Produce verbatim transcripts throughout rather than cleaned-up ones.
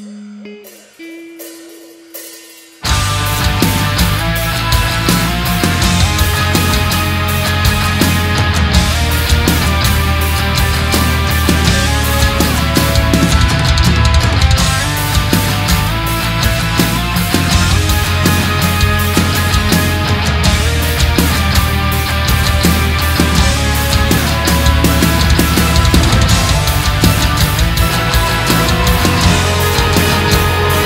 Thank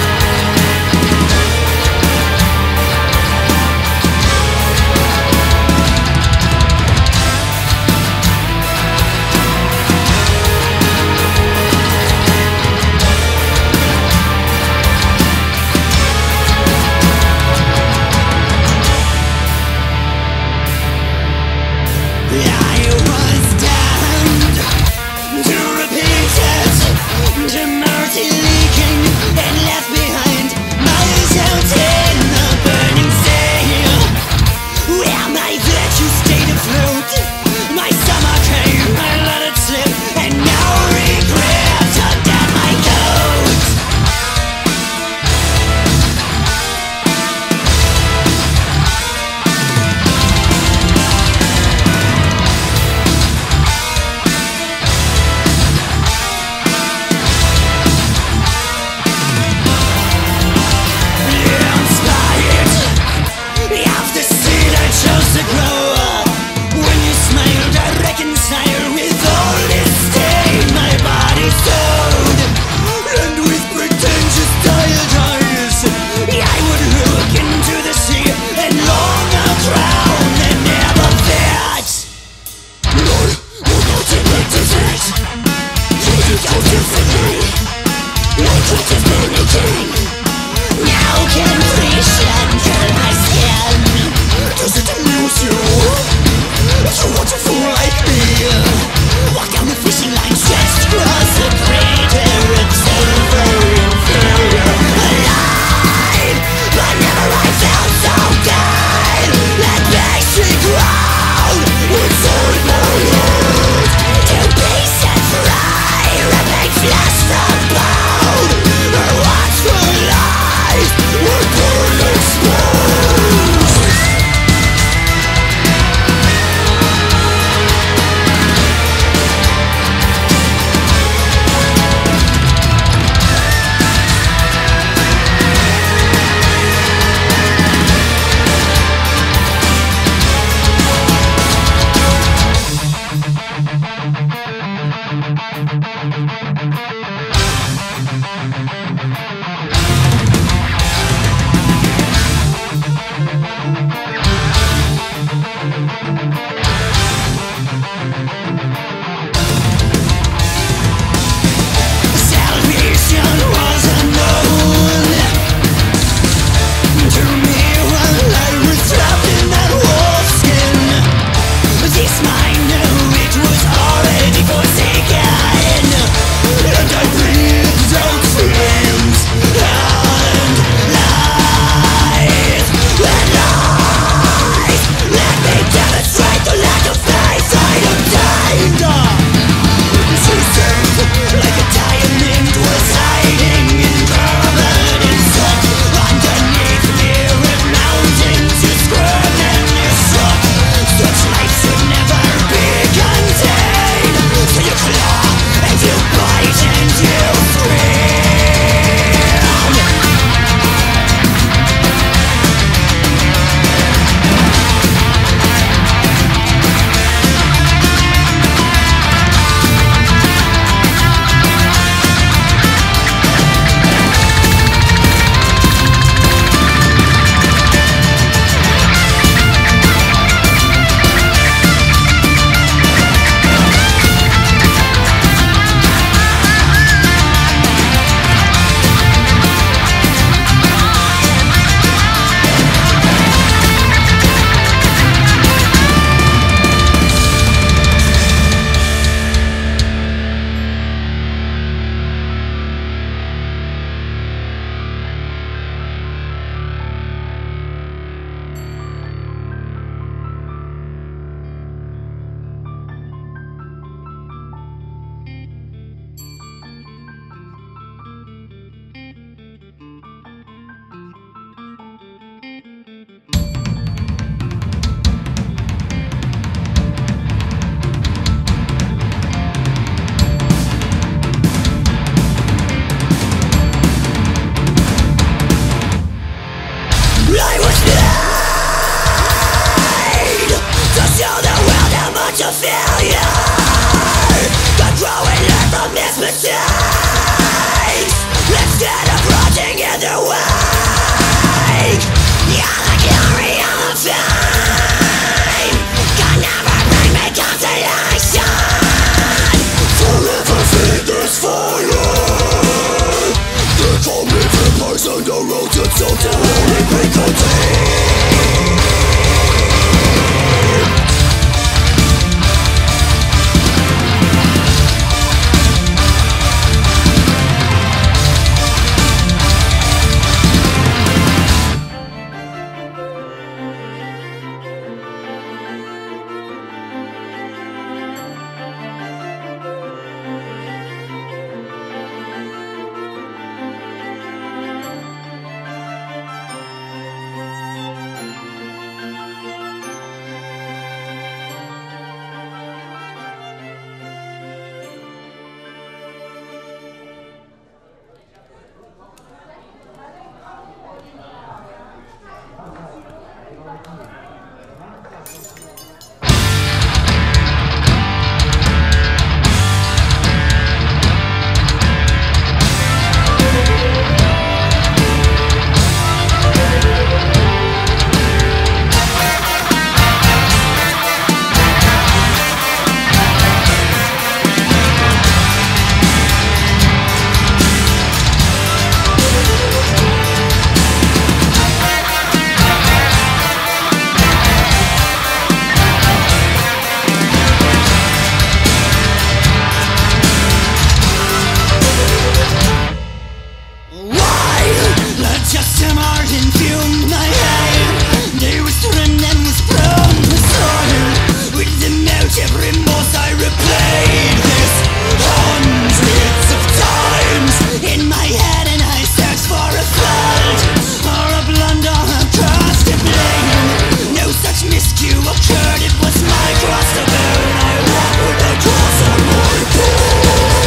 just hammered and fumed my head. They was turned and was prone to soil. With the mouth of remorse I replayed this hundreds of times in my head, and I searched for a fault or a blunder across the blame. No such miscue occurred, it was my cross to bear, and I walk with the cross on my back.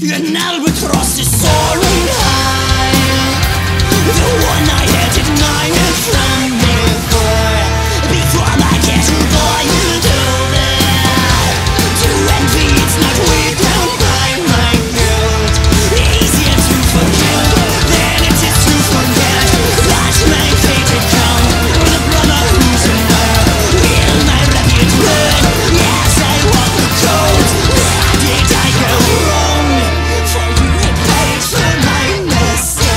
An albatross is soaring high. The one I had denied from before. Before my cattle boiled over. To envy it's not weighed down by my guilt. Easier to forgive than it is to forget. That's my fate had come. The brother who's in love. Will my refuge burn? Yes, I walk the cold. Where did I go wrong? For you had paid for my mistake.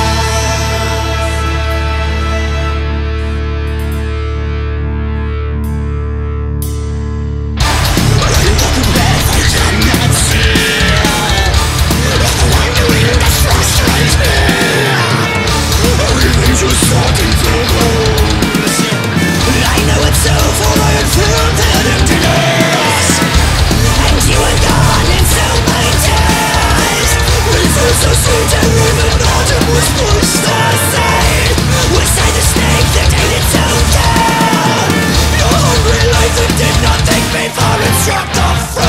You look back, I cannot see. The wondering that frustrates me. Everything's just talking to close. I know it's so for I had filled that emptiness. And you were gone in so many days. It feels so sweet to even autumn was pushed aside. Was I the snake that ate its own tail? Your hungry life that did not thank me for its struck the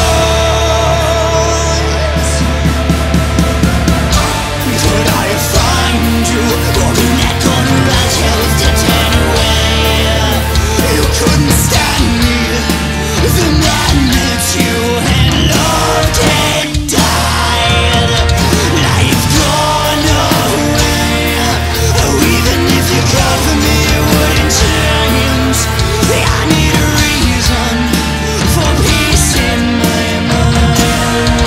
froze. Could I find you? Walking that corner I chose to turn away. You couldn't stand me. The man that you had loved had died. Life gone away. Oh, even if you cover me, it wouldn't change. I need a reason for peace in my mind.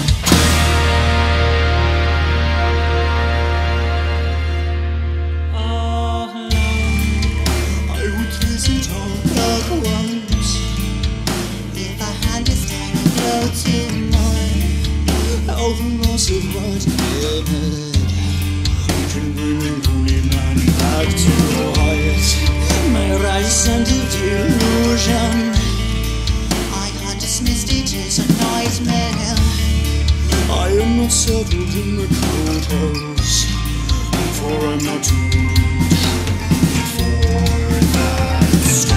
I would visit all at once. If I understand and go to mine, all the loss of what's given. You can bring an only man back to light. My rise under delusion. I had dismissed it as a nightmare. I am not settled in the cold house, for I'm not too rude for that store.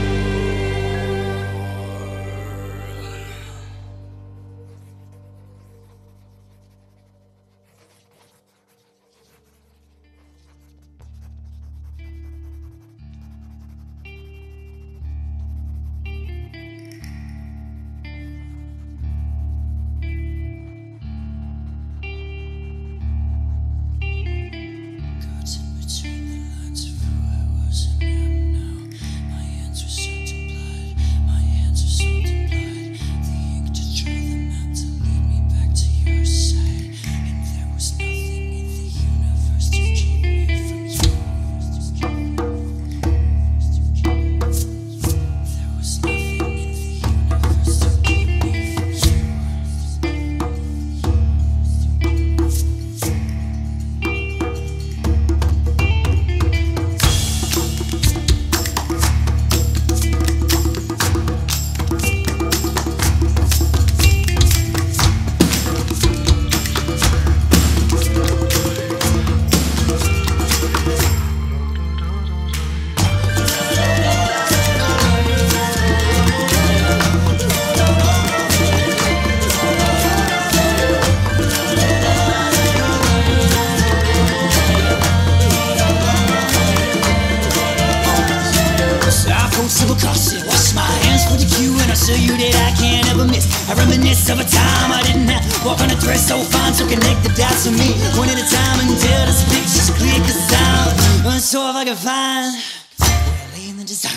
I reminisce of a time I didn't have walk on a thread so fine, so connect the dots for me one at a time until this picture's clear. Cause I'm so if I can find really in the design.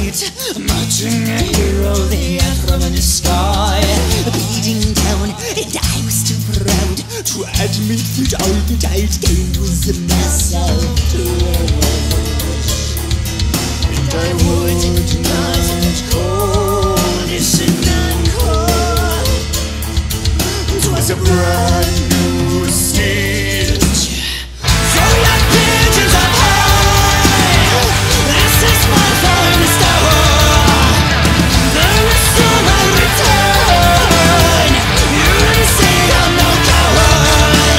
night, marching a hero there from the sky, beating down, and I was too proud to admit that all that I'd gained was a massive torch. And I would not call this an encore. It was a brand new stage. So like pigeons up high, this is my finest hour. There is still my return. You didn't say I'm no coward.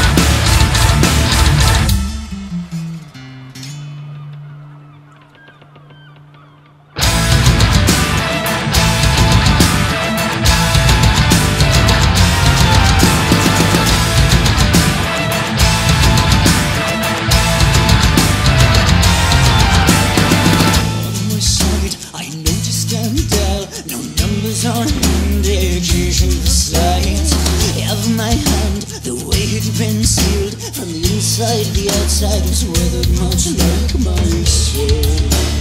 On indication of sight of my hand, the way it had been sealed from the inside, the outside was weathered much like my soul.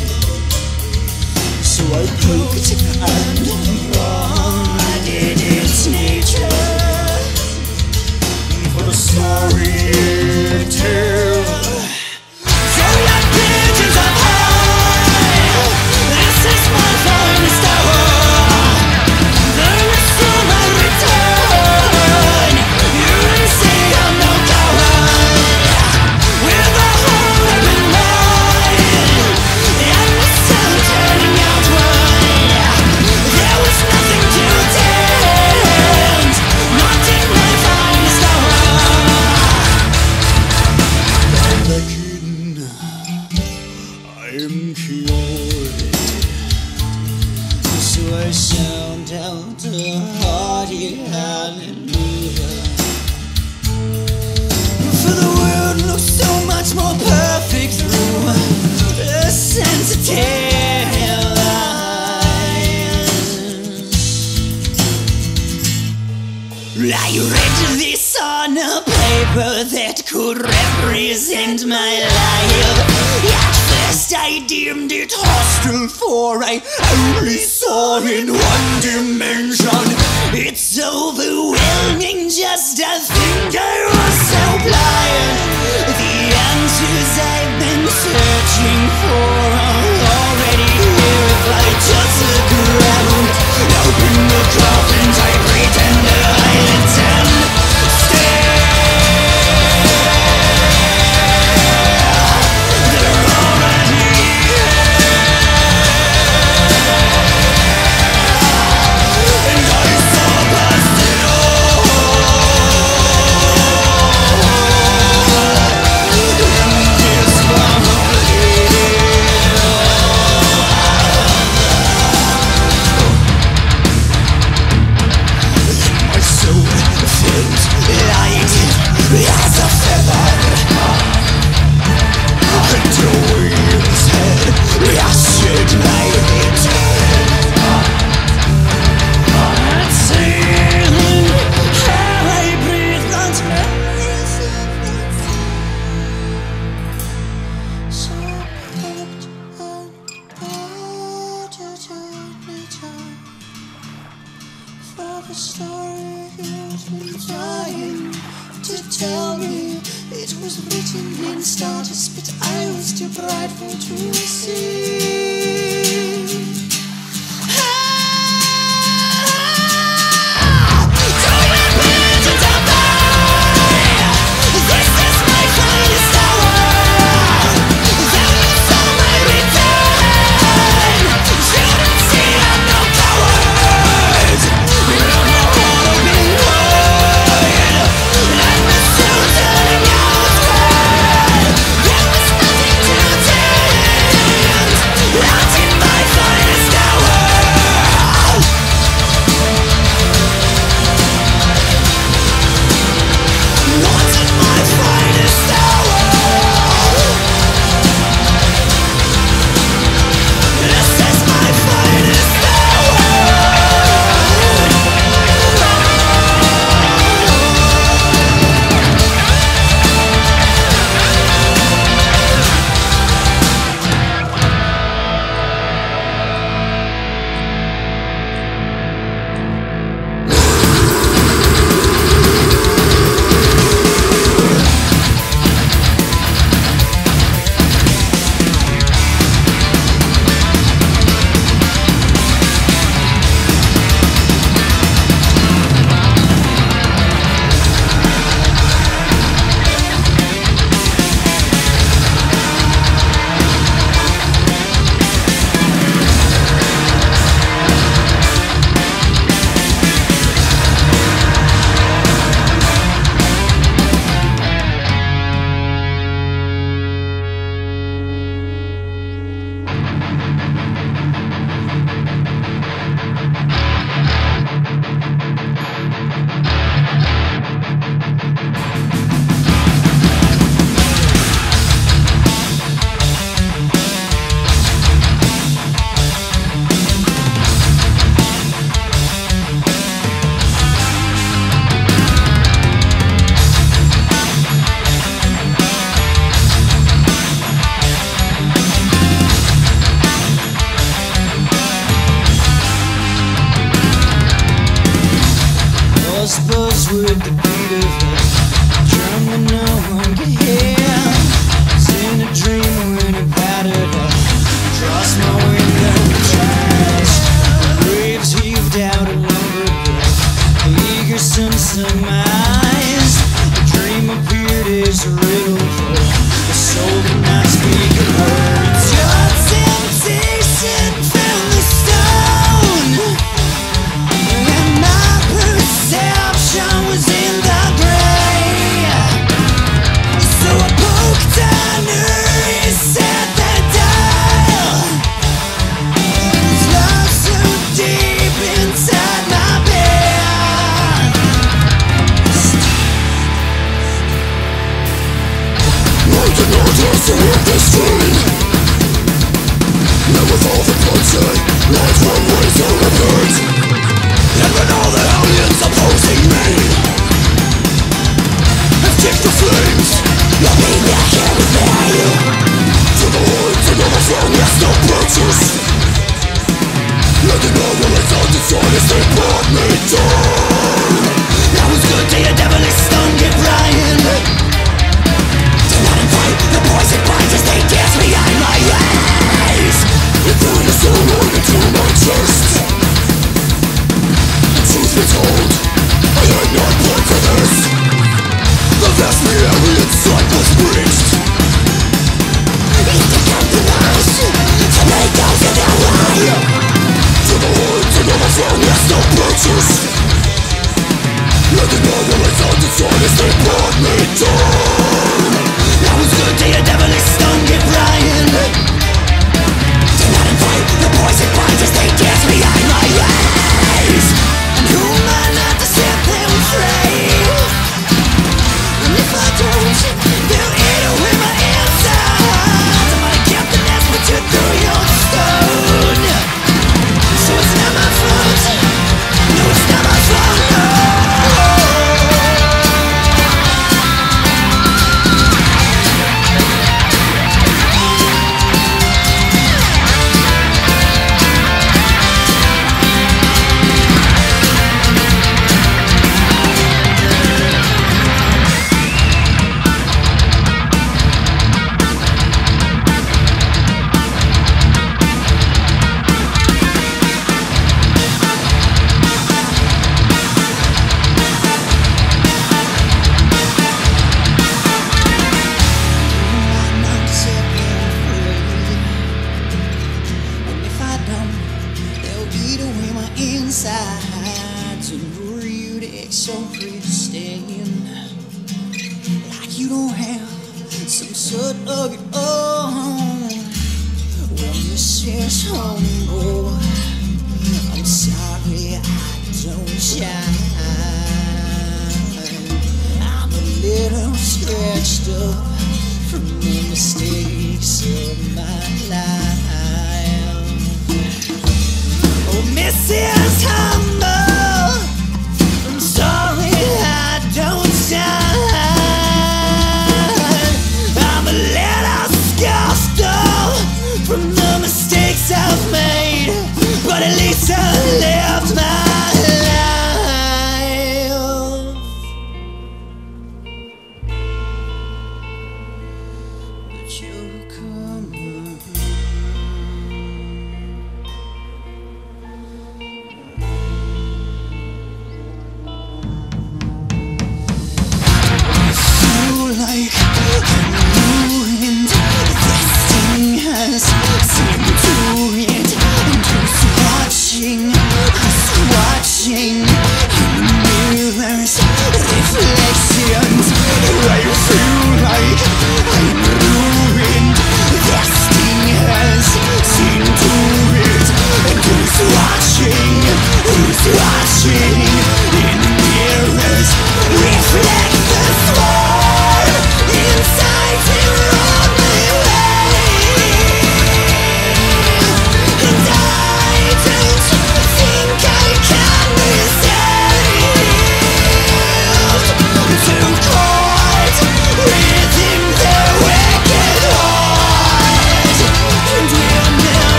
So I poked and prodded its nature for the story it tells. So like pigeons up high, this is my finest hour. I read this on a paper that could represent my life. At first I deemed it hostile, for I only saw in one dimension. It's overwhelming just to think I was so blind. The answers I've been searching for are already here if I touch the ground. Open the coffins, I pretend to hide it and stare. They're already here, and I saw past it all. In this family, my soul felt light as a feather. Until wheels head, I shook my head. Exhaling how I breathed on memories of it. So perfect and beautiful for the story you've been trying to tell me. It was written in stardust, but I was too prideful to receive. Yeah.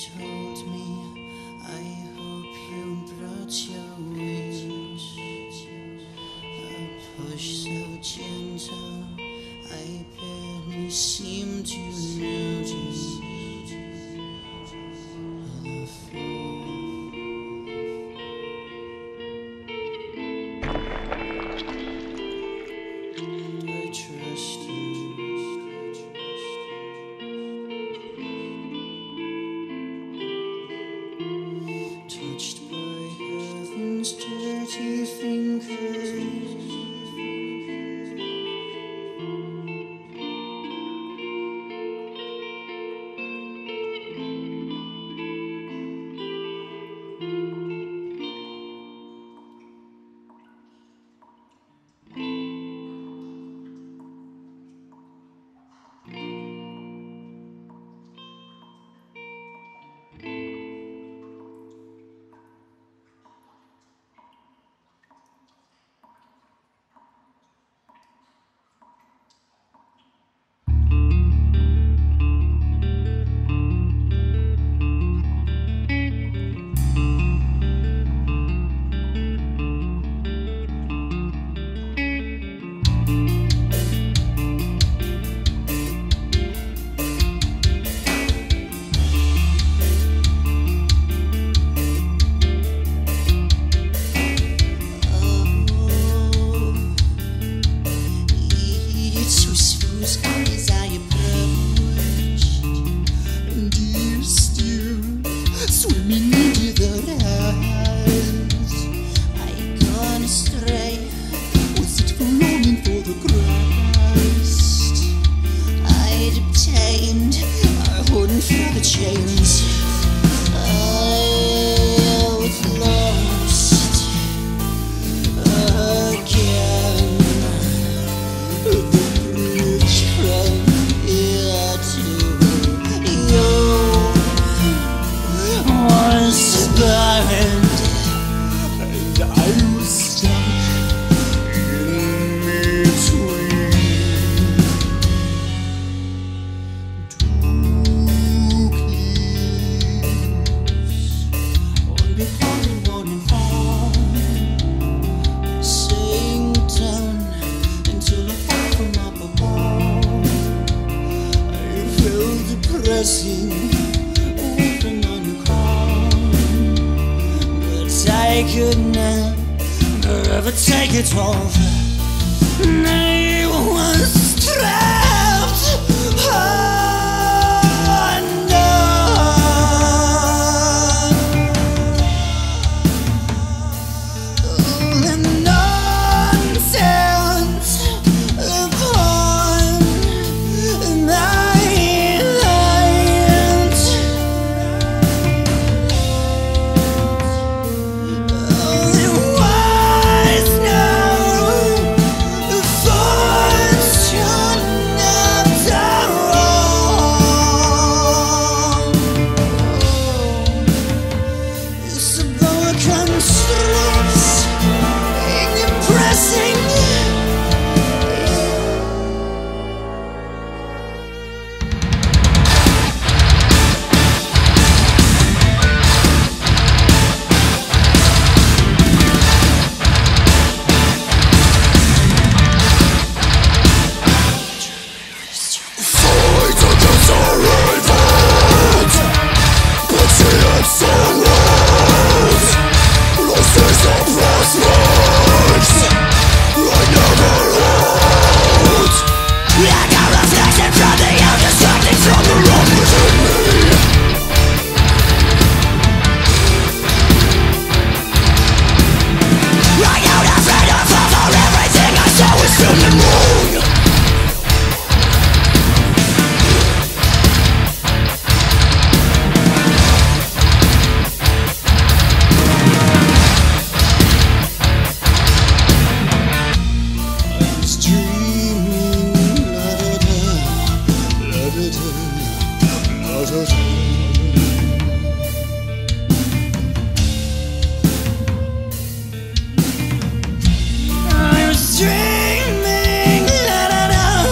told me, I hope you brought your wings. A push so gentle, I barely seem to notice. The fall. I trust you. Touched by heaven's dirty fingers.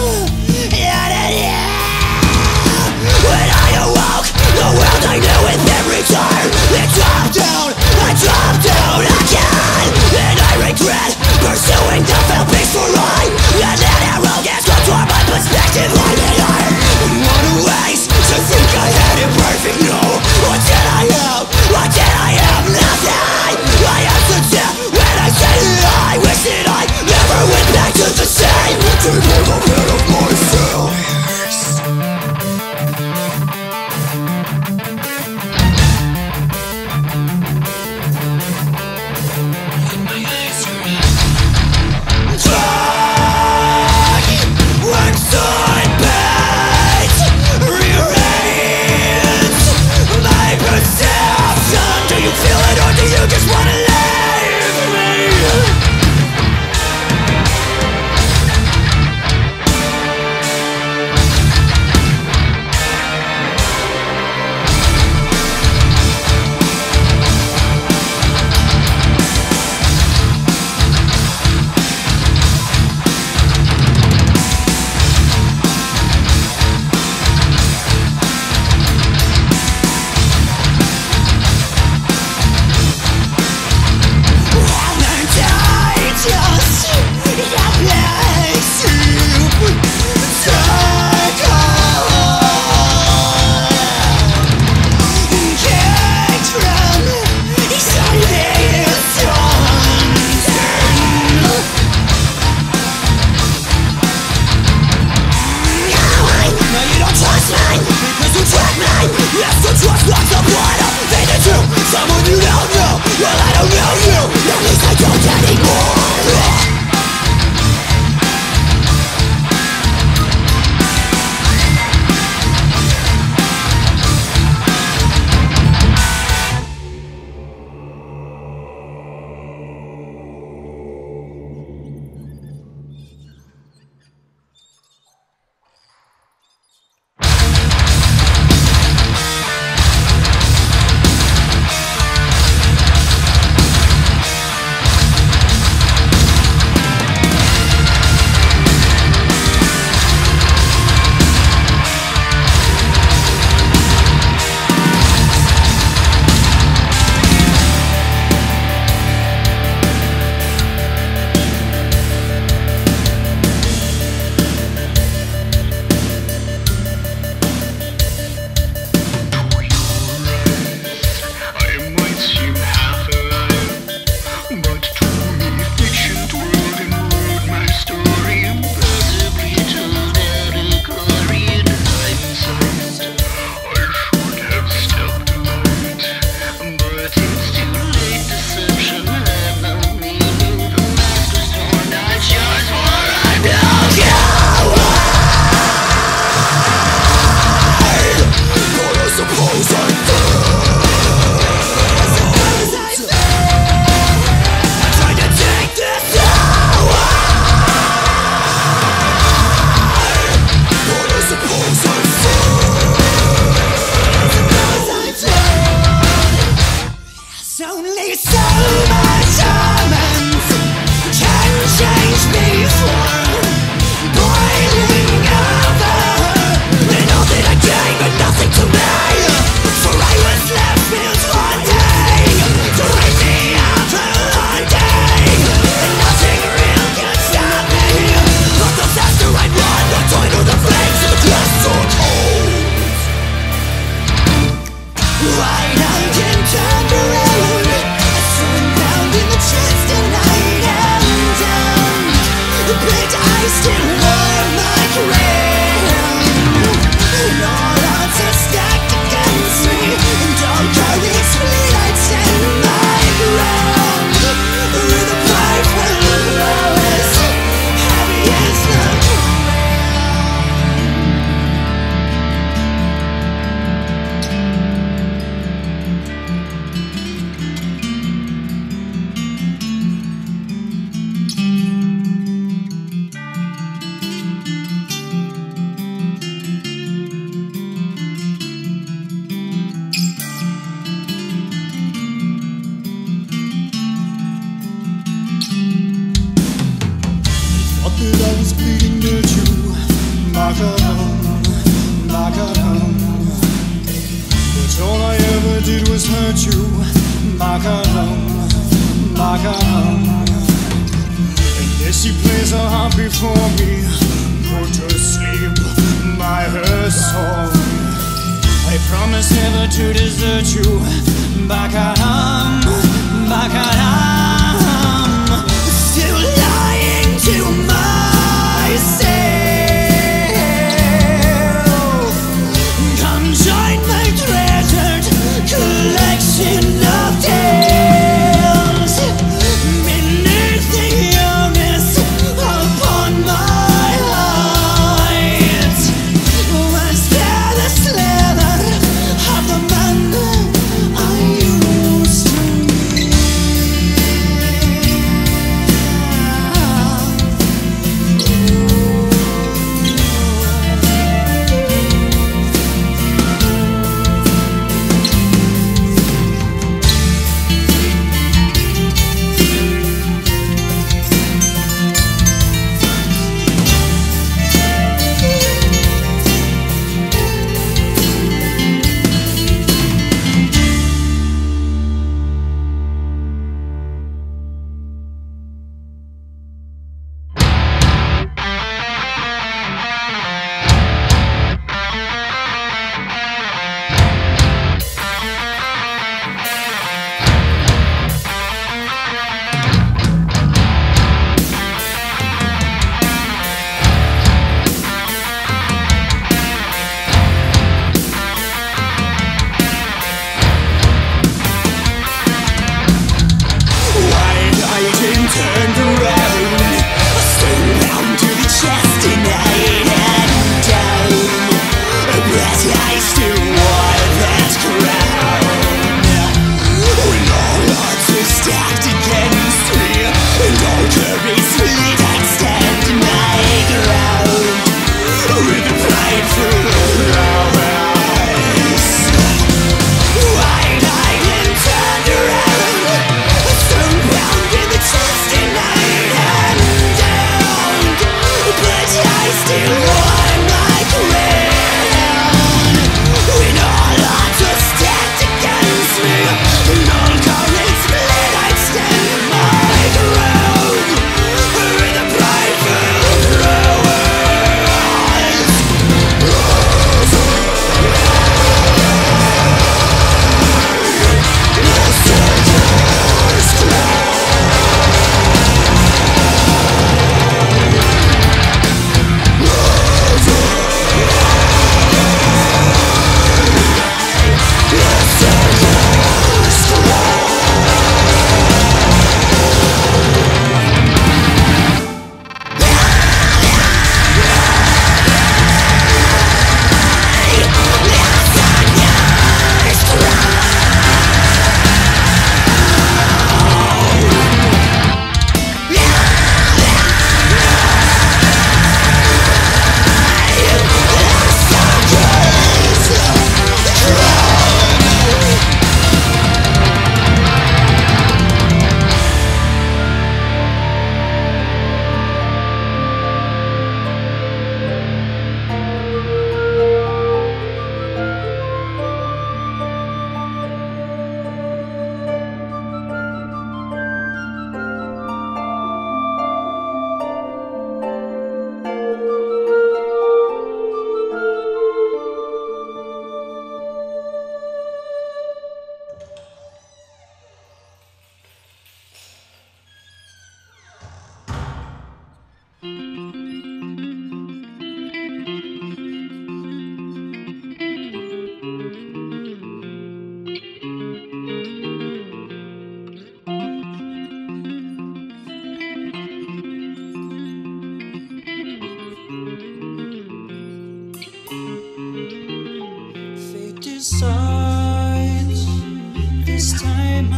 I knew it. Yes, the trust lost the blood I'm faded to someone you don't know. Well, I don't know you, at least I don't anymore. Slither of the man I used to be.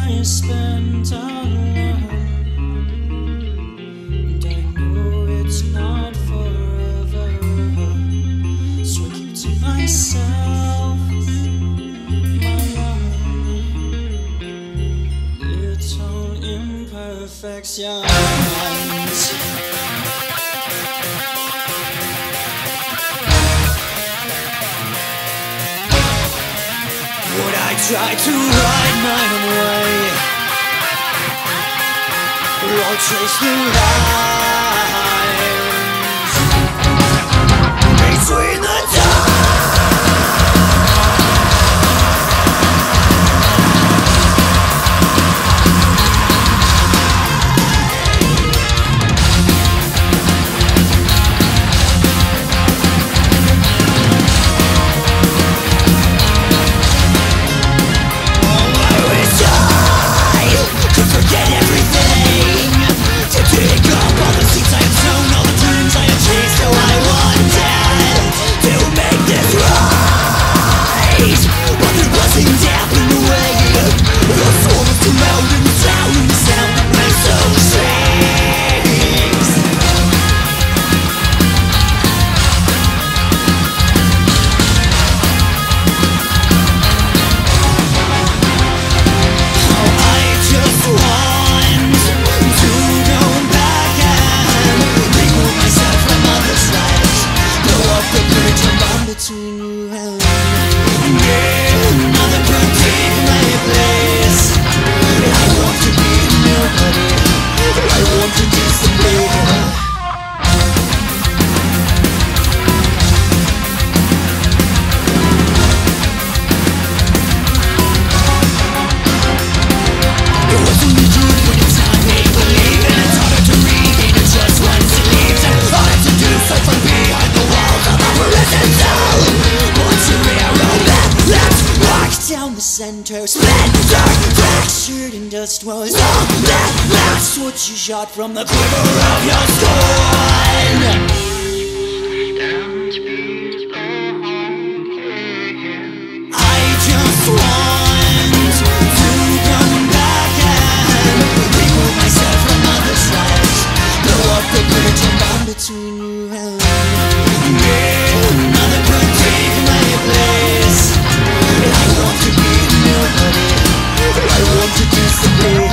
I spent alone, and I know it's not forever, so I keep to myself my own little imperfections. Try to ride my own way, or trace the lines between the center, splinter, fractured and dust was all that. That's what you shot from the quiver of your scorn. I just want to come back and remove myself from others' lives, blow up the bridge and bomb between you and me. Another could take my place. I want to be nobody. I want to disappear.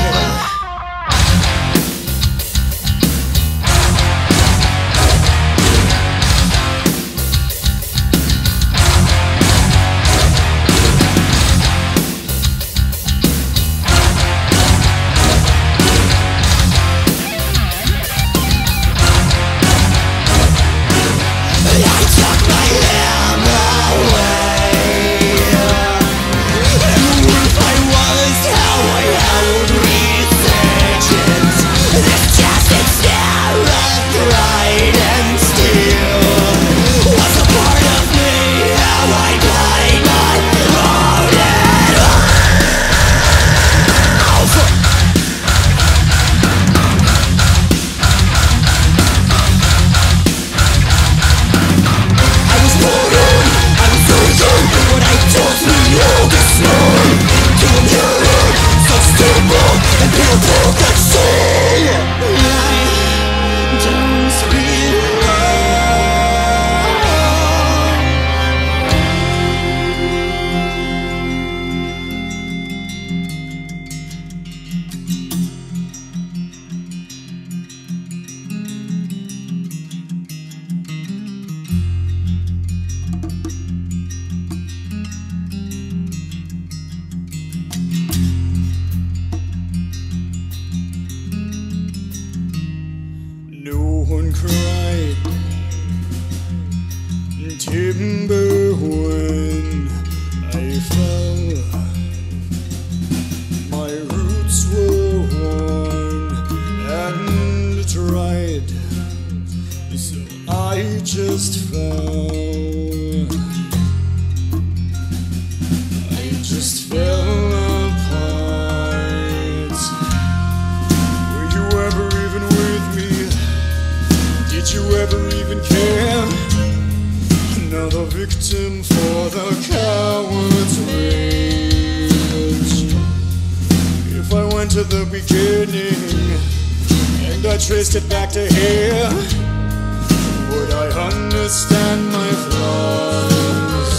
to the beginning and I traced it back to here, would I understand my flaws?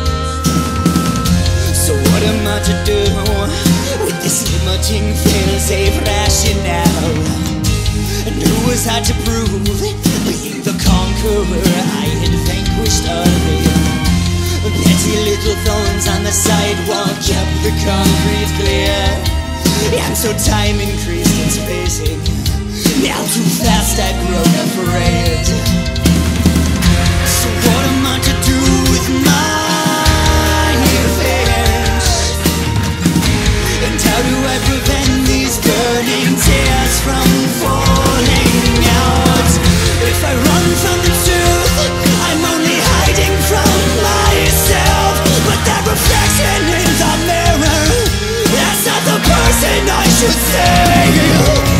So what am I to do with this limiting fail-safe rationale? And who was I to prove, being the conqueror I had vanquished earlier? Petty little thorns on the sidewalk kept the concrete clear. And so time increased in spacing, now too fast I'd grown afraid. So what am I to do with my affairs? And how do I prevent these burning tears from falling out? If I run from the truth, I'm only hiding from myself. But that reflection in the mirror, that's not the person I should say.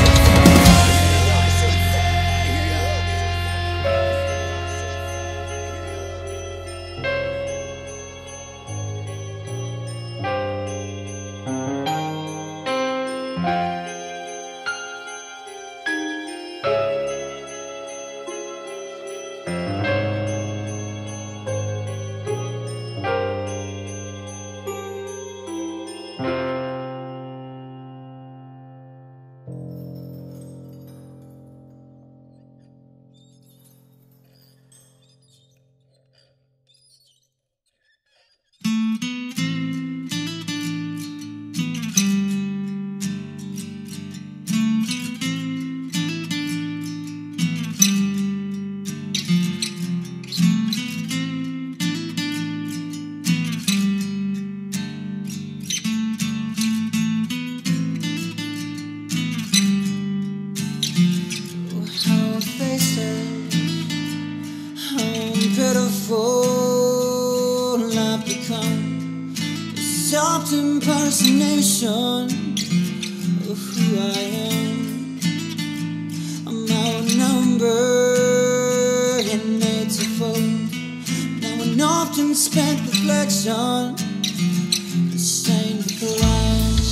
Impersonation of who I am. I'm outnumbered and made to fall. Now an often spent reflection, the stained with glass.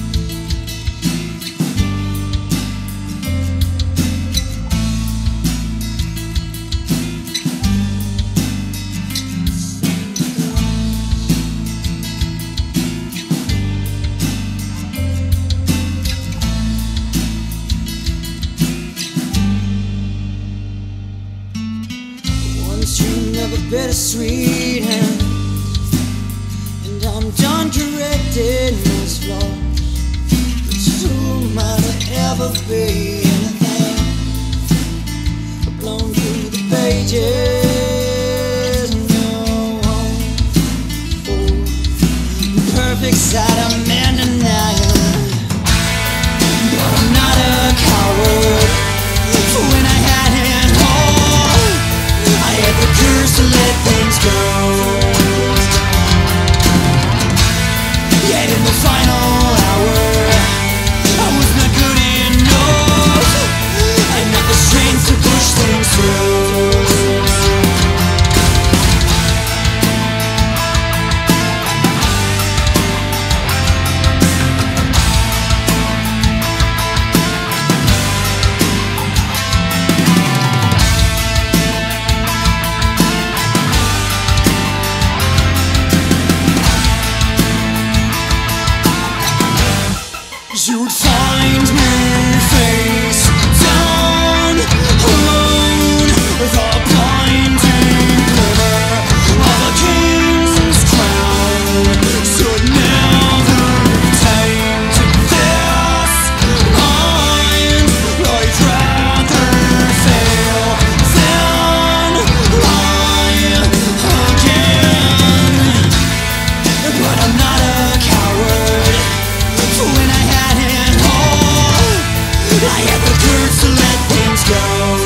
Bittersweet hand, and I'm done correcting these flaws. But who might I ever be anything? Blown through the pages, no home for the perfect side of man denial. But I'm not a coward, for when I had it all, I had the curse to let things go. Yet in the final hour, I was not good enough. I had not the strength to push things through. You'd find me face down, alone, the blinding glimmer of a king's crown. Should never tame to this mind, I'd rather fail than lie again. But I'm not a coward, for when I had it all, I had the courage to let things go.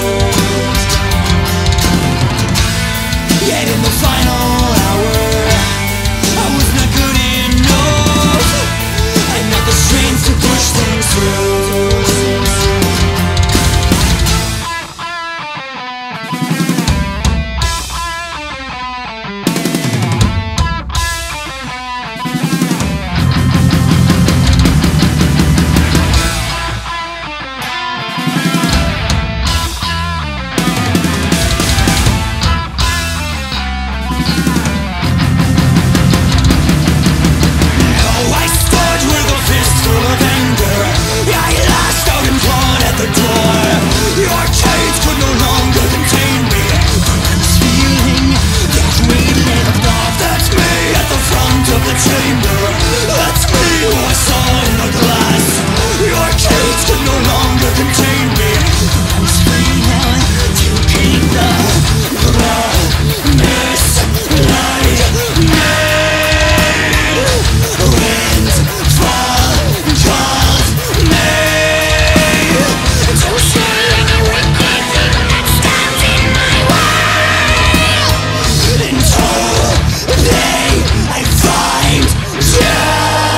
Yet in the final hour, I was not good enough. I had not the strength to push things through. chamber. That's me who I saw in the glass. Your cage could no longer contain me. I'm free now to keep the promise light made. Winds fall and calls me to share the wicked thing that stands in my way. Until they I find you.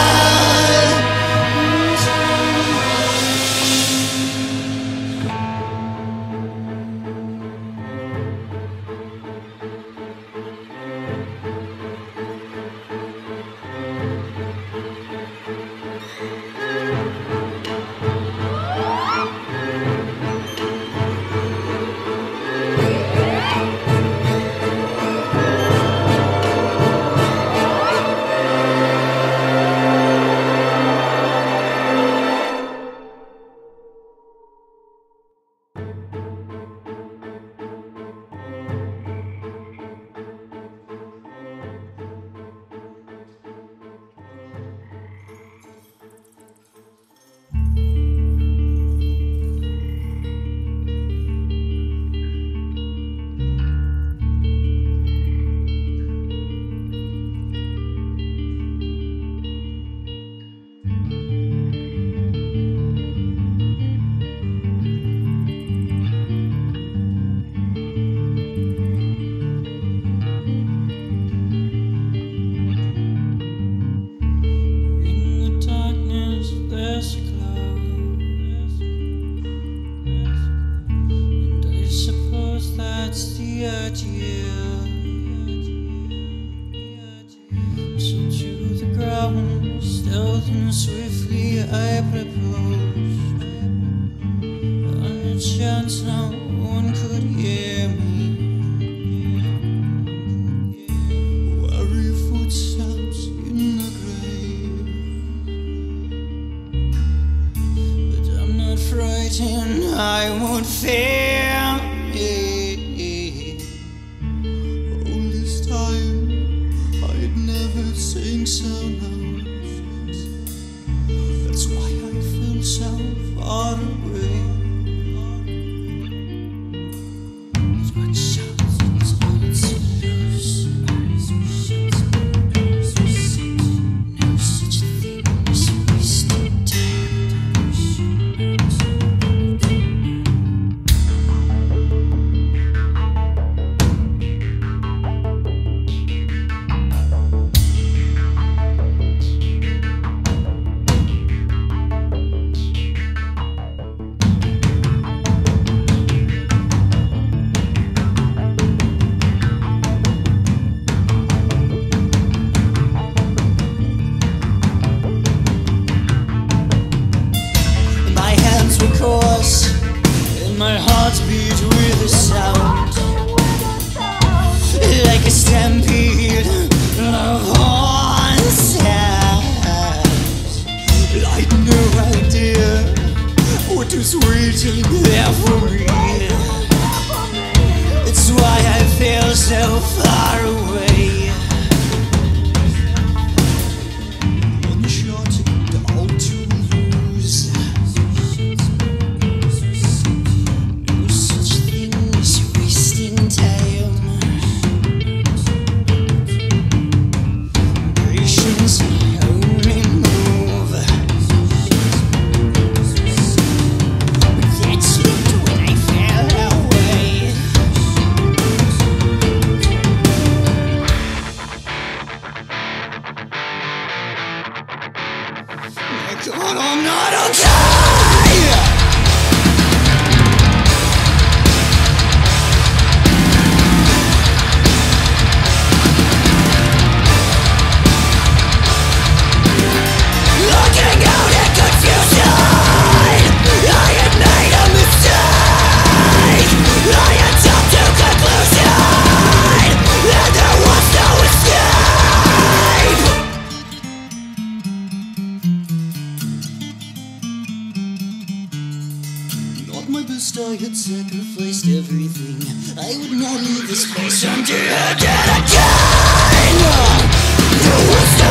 I had sacrificed everything. I would not leave this place until I did again. The wisdom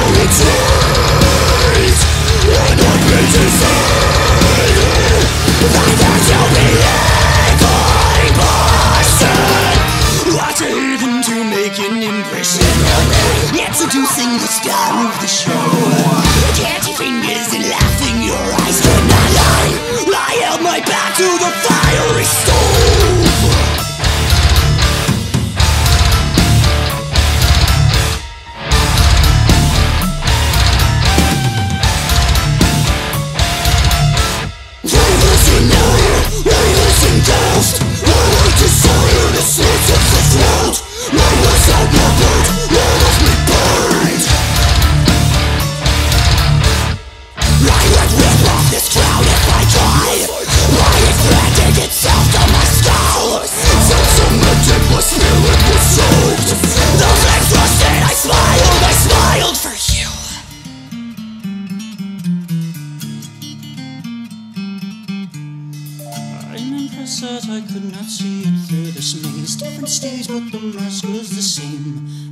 retreat, and I pay to see that there's no believing person. What even to make an impression on me? Introducing the star of the show. Candy fingers and laughing, your eyes cannot lie. I held my back to the fiery stove. Ghost, I like desire to slit of the throat. My words out my blood, all of me burned. I would rip off this crown if I tried. Why it branded itself to my skull? Since cemented, my spirit was soaked. The flames rusted, I smiled, I smiled for you. That I could not see it through this maze. Different stage, but the mask was the same.